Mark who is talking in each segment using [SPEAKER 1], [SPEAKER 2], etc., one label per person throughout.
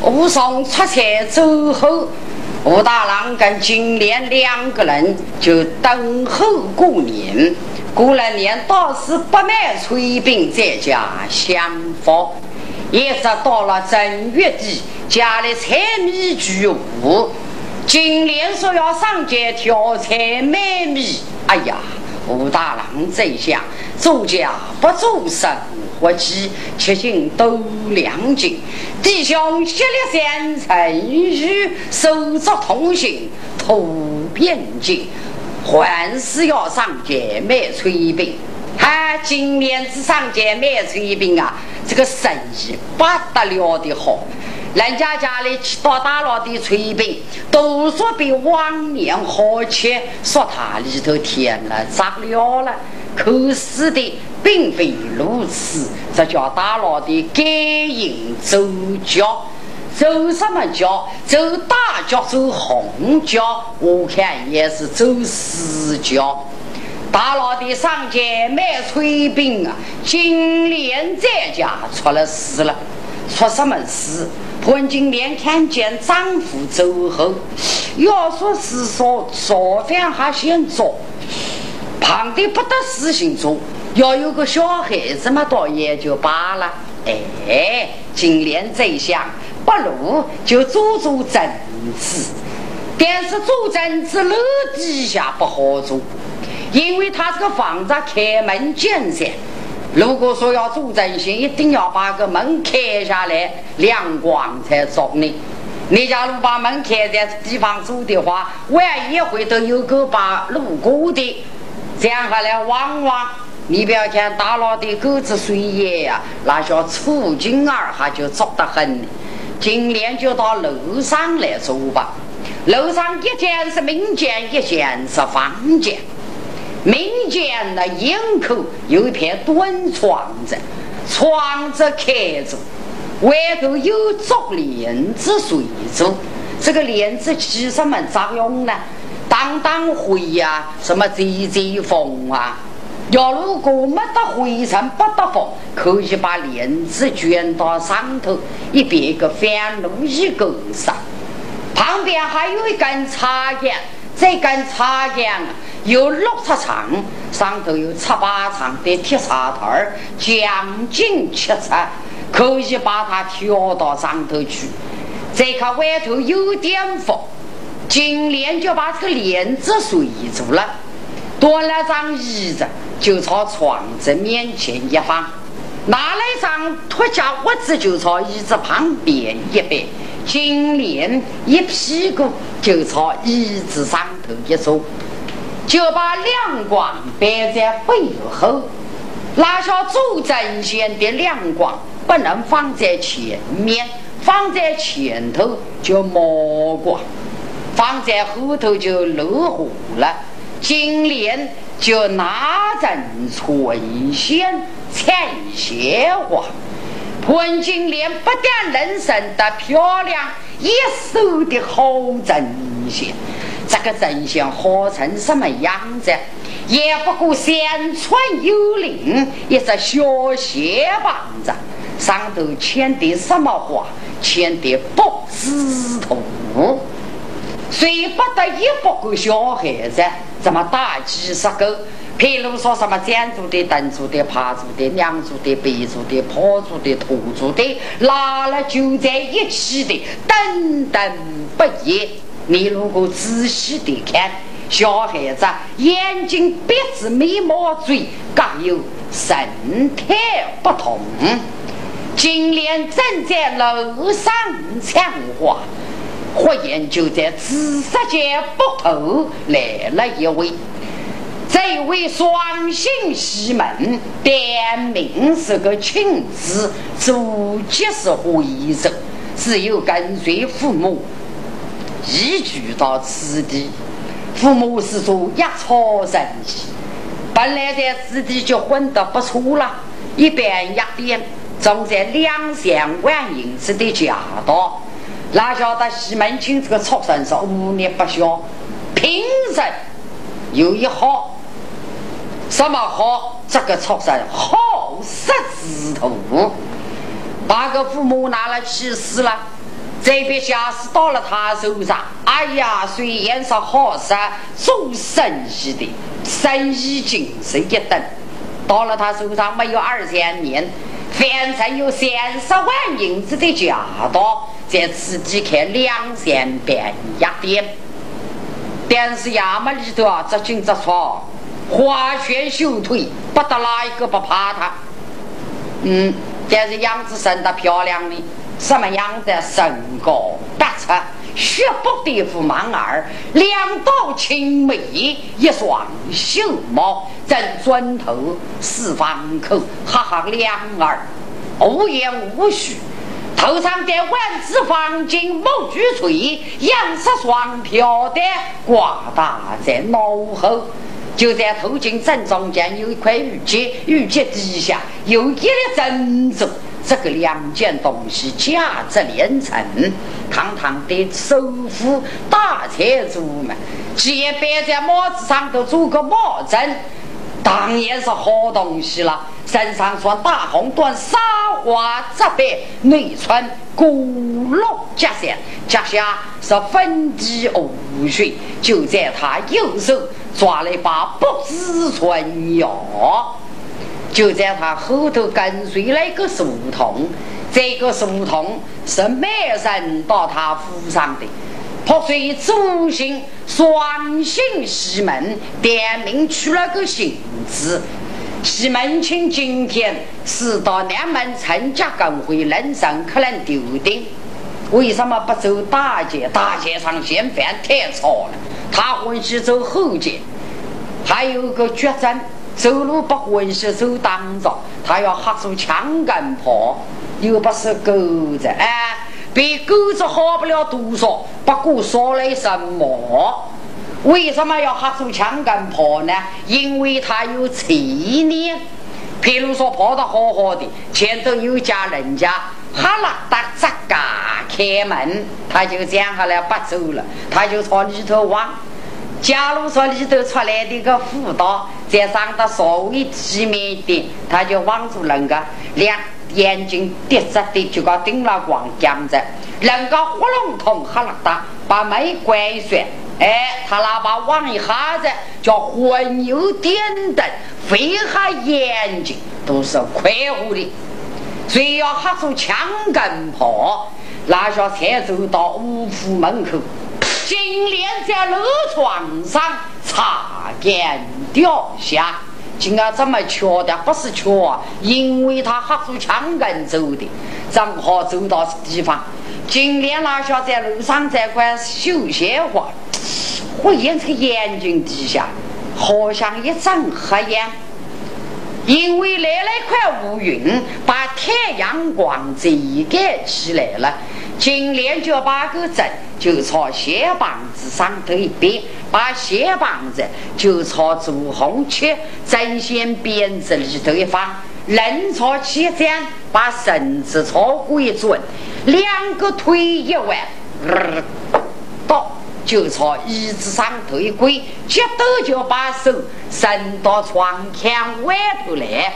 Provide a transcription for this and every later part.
[SPEAKER 1] 武松出塞走后，武大郎跟金莲两个人就等候过年。过了年，倒是不卖炊饼在家相逢，一直到了正月底，家里柴米俱无。金莲说要上街挑菜买米，哎呀，武大郎这想，做家不做生活计，吃尽都良尽。弟兄协力三成语，手足同心图边境，还是要上街买炊饼。今年子上街买炊饼啊，这个生意不得了的好。人家家里吃到大了的炊饼，都说比往年好吃，说它里头添了杂料了。可是的并非如此，这叫大了的该饮走脚。走什么脚？走大脚，走红脚，我看也是走死脚。大老的上街卖炊饼啊，金莲在家出了事了。出什么事？潘金莲看见丈夫走后，要说是说早饭还先做，胖的不得事情做，要有个小孩子嘛，倒也就罢了。金莲这想，不如就做做针子，但是做针子楼底下不好做，因为他这个房子开门见山。如果说要做针线，一定要把个门开下来，亮光才做呢。你假如把门开在地方做的话，万一回头有个把路过的，这样下来往往你不要看大老的鸽子水叶呀，那叫粗劲儿还就做得很。今年就到楼上来做吧。楼上一间是民间，一间是房间。民间的营口有一片短窗子，窗子开着，外头有做帘子水着。这个帘子起什么作用呢？当灰呀，什么遮风啊。要如果没得灰尘不得风，可以把帘子卷到上头，一边一个翻路一根上，旁边还有一根插杆，这根插杆有6尺长，上头有7、8长的铁插头，将近7尺，可以把它挑到上头去。这个外头有点风，金莲就把这个帘子睡住了，端了张椅子就朝窗子面前一放，拿了一张脱脚袜子就朝椅子旁边一摆，金莲一屁股就朝椅子上头一坐，就把亮光摆在背后。那小做针线的亮光不能放在前面，放在前头就磨光，放在后头就落火了。金莲就拿针垂线采鲜花。潘金莲不但人生的漂亮，一手的好针线。这个针线好成什么样子？也不过山川有灵，一只小鞋棒子，上头牵的什么花？牵的卜字头。谁不得100个小孩子，这么大几10个？譬如说什么站住的、蹲住的、趴住的、娘住的、背住的、跑住的、吐住的，拉了就在一起的，等等不一。你如果仔细的看，小孩子眼睛、鼻子、眉毛、嘴各有神态不同。金莲正在楼上唱话，忽然就在紫色间北头来了一位。这位双姓西门，点名是个亲子，祖籍是徽州，只有跟随父母移居到此地。父母是做药草生意，本来在此地就混得不错了，一边药店总在2、3万银子的家当。哪晓得西门庆这个畜生是5年不孝，平生有一好。什么好？这个畜生好色字头，把个父母拿来去世了， 这笔下是到了他手上，哎呀，虽然是好事，做生意的生意经是一等，到了他手上没有2000年，反正有30万银子的家当，在自己看2000变一点。但是衙门里头啊，这进这出，花拳绣腿，不得哪一个不怕他。但是样子生得漂亮的，什么样的身高大尺，雪白的副满耳，两道青眉，一双秀毛，正尊头，四方口，哈哈两耳，无言无语。头上戴万字方巾木具锤，杨色双飘带挂搭在脑后，就在头颈正中间有一块玉阶，玉阶底下有一粒珍珠。这个两件东西价值连城，堂堂的首富大财主们，结摆在帽子上头做个帽针，当然是好东西了。身上穿大红缎纱花织背，内穿古龙甲线，甲下是粉底无水，就在他右手抓了一把不知春药。就在他后头跟随了一个书童，这个书童是卖身到他府上的，破碎主姓双姓西门，点名取了个姓字。西门庆今天是到两门参加工会，人生可能丢定，为什么不走大街？大街上嫌饭太吵了，他欢喜走后街。还有个决战，走路不欢喜走当着，他要喝出枪杆炮，又不是狗子，比狗子好不了多少。不过说了什么？为什么要喝出枪杆炮呢？因为他有气念。譬如说跑得好好的，前头有家人家哈拉达这个开门，他就这样下来不走了，他就朝里头望。假如说里头出来的一个辅导再长得稍微体面一点，他就望住人家两眼睛滴着的就搞盯了光讲着，人家活龙通哈拉达把门关上，他那把望一下子叫魂游颠灯，飞下眼睛都是快活的。所以要喝出枪杆炮，那下才走到五府门口，金莲在楼床上擦肩掉下。今儿这么巧的不是巧啊，因为他喝出枪杆走的，正好走到地方。金莲那下在楼上这块绣鞋花，忽然这个眼睛底下好像一阵黑暗，因为来了一块乌云，把太阳光遮盖起来了。金莲就把个针就朝鞋棒子上头一别，把鞋棒子就朝朱红旗针线鞭子里头一放，人朝起站，把身子朝过一转，两个腿一弯，到就朝椅子上头一跪，接着就把手伸到窗墙外头来，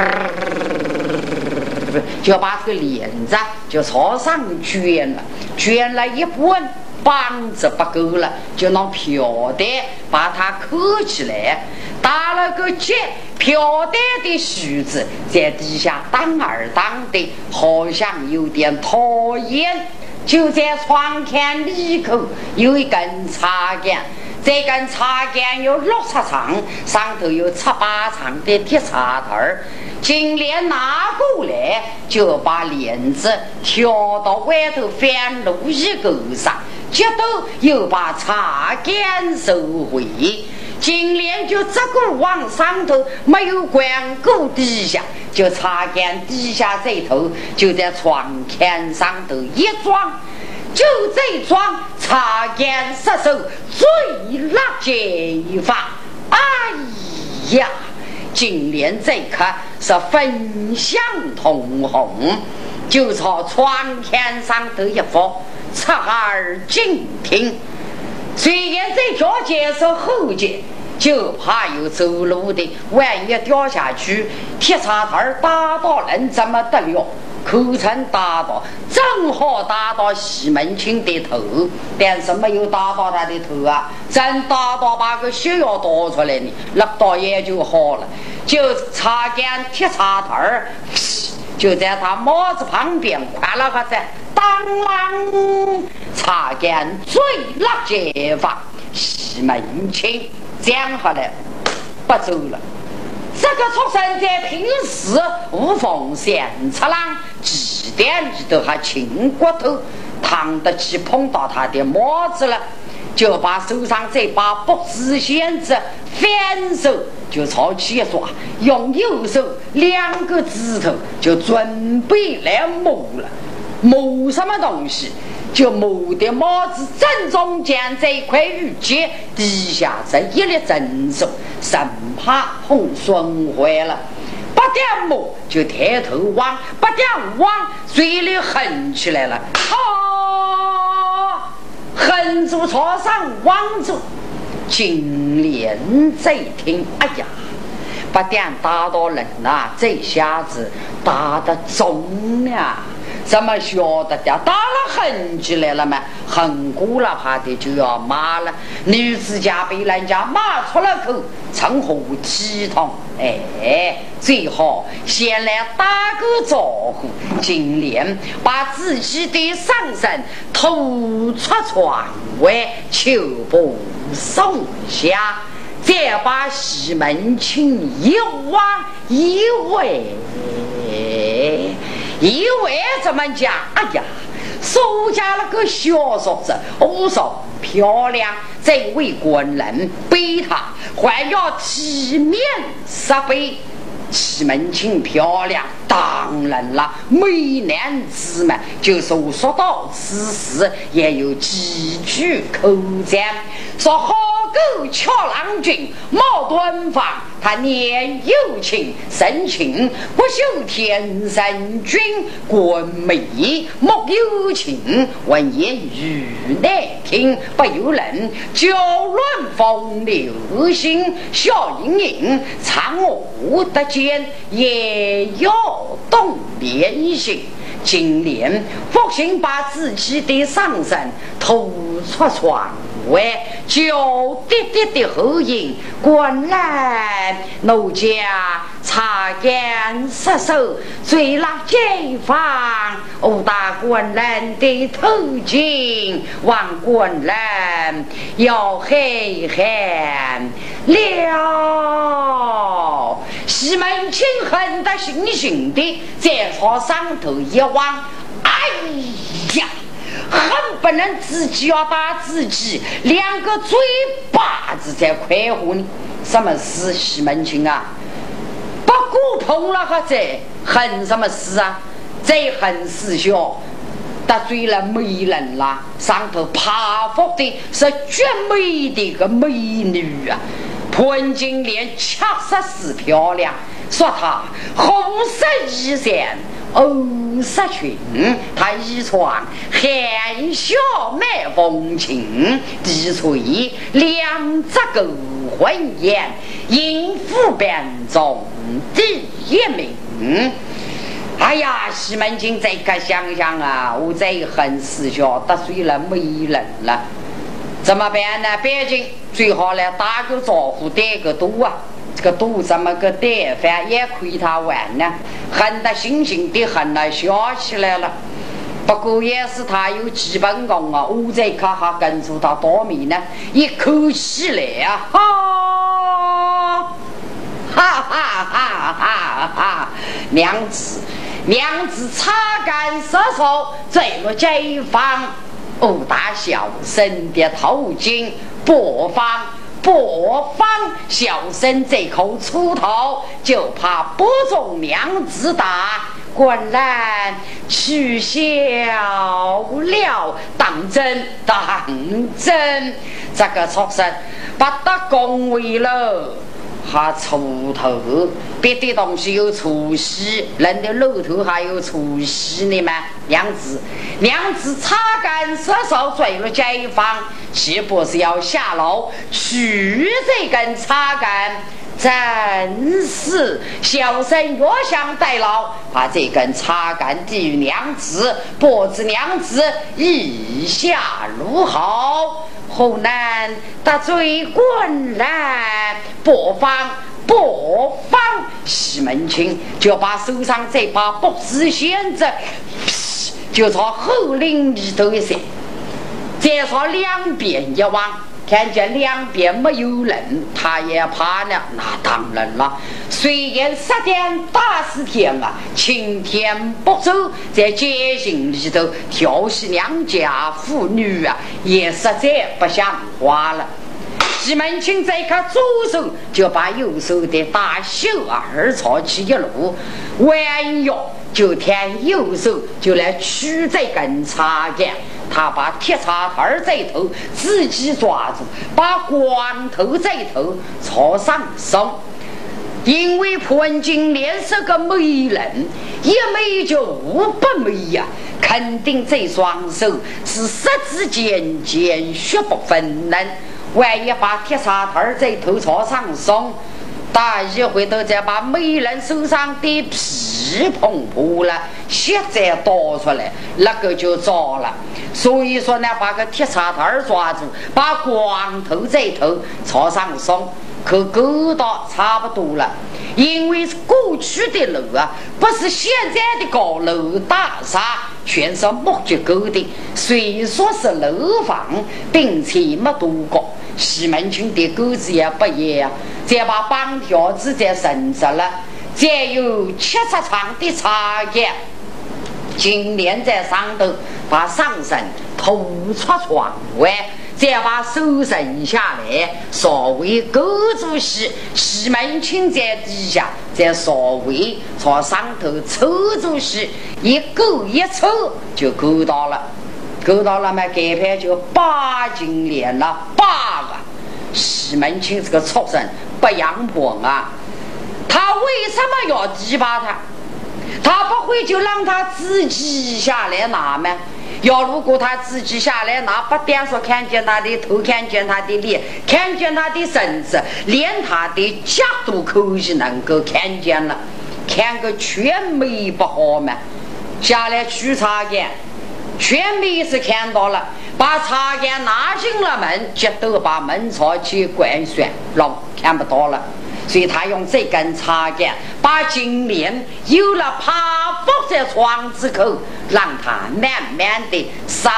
[SPEAKER 1] 就把这个帘子就朝上卷了一半，膀子不够了，就拿飘带把它扣起来，打了个结，飘带的须子在底下当儿当的，好像有点讨厌。就在窗看里口有一根插杆，这根插杆有6尺长，上头有7、8长的铁插头儿。金莲拿过来，就把帘子挑到外头翻路一勾上，接着又把插杆收回。金莲就这个往上头没有关过底下，就插杆底下这头就在窗看上头一装，就这装插杆失手最辣这法。哎呀，金莲这刻是分享通红，就朝窗看上头一放，侧耳静听。虽然这条街是后街，就怕有走路的，万一掉下去，铁叉头打到人怎么得了？ 口称打到，正好打到西门庆的头，但是没有打到他的头啊，真打到把个血要多出来呢，那倒也就好了，就擦干铁叉头儿，就在他帽子旁边快了个在当啷擦干最辣解放西门庆，这样好了不走了。这个畜生在平时无缝线出浪，几点里头还轻骨头，烫得起碰到他的帽子了，就把手上这把不知弦子反手就朝起一抓，用右手2个指头就准备来磨了。磨什么东西？就磨的帽子正中间这一块玉阶底下这一粒针手，生怕碰损坏了。不点磨就抬头望，不点望嘴里哼起来了。哼住床上望住，金莲这一听，哎呀，不点打到人啊，这下子打得重了。怎么晓得的？打了恨起来了吗？恨过了，怕的就要骂了。女子家被人家骂出了口，称呼体统。最好先来打个招呼。金莲把自己的上身吐出窗外，求不松下，再把西门庆一望一为。以为怎么讲？哎呀，收家了个小嫂子，我说漂亮，这位官人被他还要体面10倍。西门庆漂亮，当然了，美男子嘛，就说到此时也有几句口赞，说好狗俏郎君冒敦芳，他年幼轻深情，不修天神君冠美莫有情，闻言语难听，不由人酒乱风流心，笑盈盈藏我的间，也要动莲心。金莲不幸把自己的上身吐出窗外，就滴滴的后影，果然奴家擦干失手，最拉街坊，殴打官人的头颈，望官人要黑汗了。西门庆恨得心心的在朝上头一望，哎呀，恨不能自己要把自己2个嘴巴子在快活呢。什么事？西门庆啊，不顾碰了个这恨什么事啊？这恨师兄得罪了美人啦，上头爬伏的是绝美的个美女啊，潘金莲确实是漂亮，说她红色衣衫欧色裙，她衣穿含笑卖风情，低垂2只狗魂眼，淫妇班中第1名。哎呀，西门庆这个想想啊，我这很师兄得罪了美人了，怎么办呢？北京最好来打个招呼，带个赌啊，这个赌怎么个带法也亏他玩呢？恨得心心的恨了，笑起来了。不过也是他有基本功啊，我这可还跟住他多米呢，一口气来啊，哈哈哈哈哈！娘子擦干舌头，这个街坊殴打小生的头颈，播放小生这口粗头，就怕不中娘子打，果然取消了，当真这个畜生把他恭维了。还锄头，别的东西有粗细，人的肉头还有粗细呢吗？娘子擦干舌手追了街坊，岂不是要下楼取这根擦干？ 真是小生越想代劳，把这根插杆递与娘子，不知娘子意下如何？湖南大嘴滚来，不妨。西门庆就把手上这把不知仙子就朝后领里头一塞，再朝两边一望，看见两边没有人，他也怕了。那当然了，虽然10点大4天啊，晴天不走，在街心里头调戏娘家妇女啊，也实在不像话了。西门庆这个左手就把右手的大袖儿朝起一路，弯腰就添右手就来取这根插杆，他把铁叉头这头自己抓住，把光头这头朝上送。因为蒲文金莲是个美人，一美就500美呀，肯定这双手是十指尖尖血不分嫩。万一把铁叉头在头朝上送，大一回头再把美人手上的皮碰破了，血再倒出来，那个就糟了。所以说呢，把个铁叉头抓住，把光头在头朝上送，可勾到差不多了。因为过去的楼啊，不是现在的高楼大厦，全是木结构的，虽说是楼房，并且没多高。西门庆的钩子也不严啊，再把绑条子再伸直了，再有7尺长的插杆，金莲在上头，把上身头出窗外，再把手伸下来，稍微勾住西门庆在底下，再稍微朝上头抽住一勾一抽就勾到了。勾到了嘛，改牌就8金莲了，8个。西门庆这个畜生不阳婆啊，他为什么要提拔他？他不会就让他自己下来拿吗？如果他自己下来拿，不但说看见他的头，看见他的脸，看见他的身子，连他的脚都可以能够看见了，看个全美不好吗？下来取插杆，全美是看到了，把插杆拿进了门，接都把门朝去关上了，看不到了。所以他用这根插杆把金莲有了爬伏在窗子口，让他慢慢的上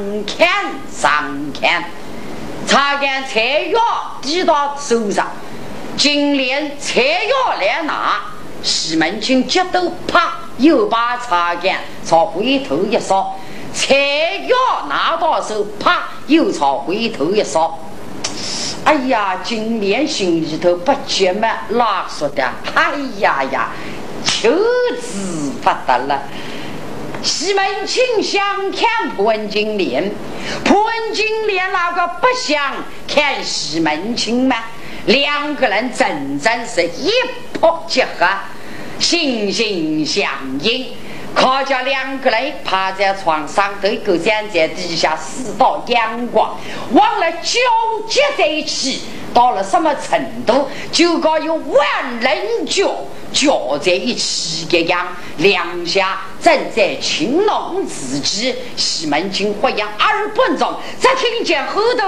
[SPEAKER 1] 看，插杆才要递到手上，金莲才要来拿，西门庆接都啪又把插杆朝回头一扫，才要拿到手，啪又朝回头一扫。哎呀，金莲心里头不觉嘛，拉说的，哎呀，求之不得了。西门庆想看蒲文金莲，蒲文金莲那个不想看西门庆嘛，两个人真是一拍即合，心心相印。靠着两个人趴在床上头，一个站在底下4道阳光，忘了交接在一起，到了什么程度，就搞有万人搅在一起的样。两下正在情浓之际，西门庆忽然耳本中，只听见后头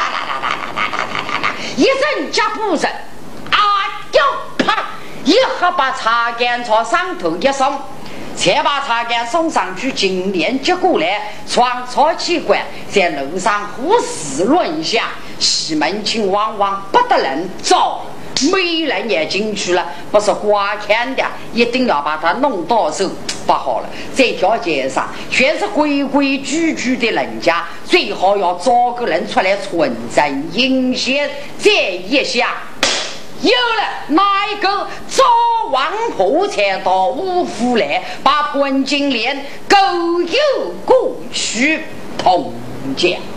[SPEAKER 1] 一阵脚步声，就啪一下把插杆朝上头一送，才把插杆送上去，金莲接过来，窗朝起关，在楼上胡思乱想。西门庆往往不得人走，没人也进去了，不是花看的，一定要把它弄到手。不好了，这条街上全是规规矩矩的人家，最好要找个人出来存真阴险。这一下有了哪一个早王婆才到五府来，把蒲文金莲勾诱过去同家。